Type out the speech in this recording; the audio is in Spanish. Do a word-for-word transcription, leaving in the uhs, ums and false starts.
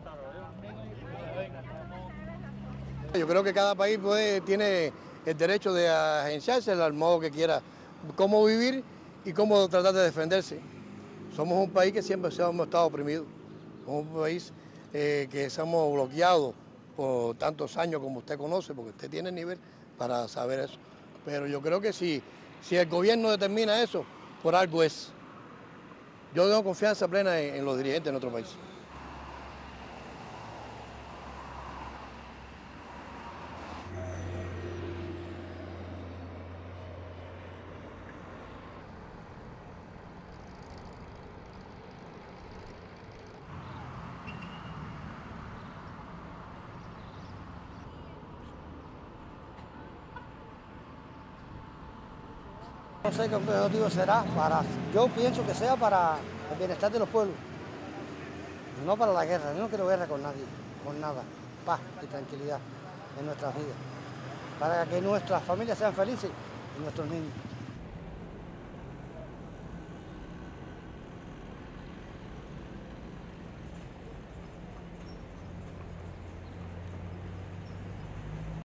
Yo creo que cada país puede, tiene el derecho de agenciarse al modo que quiera, cómo vivir y cómo tratar de defenderse. Somos un país que siempre hemos estado oprimidos, somos un país eh, que somos bloqueados por tantos años como usted conoce, porque usted tiene nivel para saber eso. Pero yo creo que si, si el gobierno determina eso, por algo es. Yo tengo confianza plena en, en los dirigentes de nuestro país. No sé qué objetivo será, para, yo pienso que sea para el bienestar de los pueblos, no para la guerra. Yo no quiero guerra con nadie, con nada, paz y tranquilidad en nuestras vidas, para que nuestras familias sean felices y nuestros niños.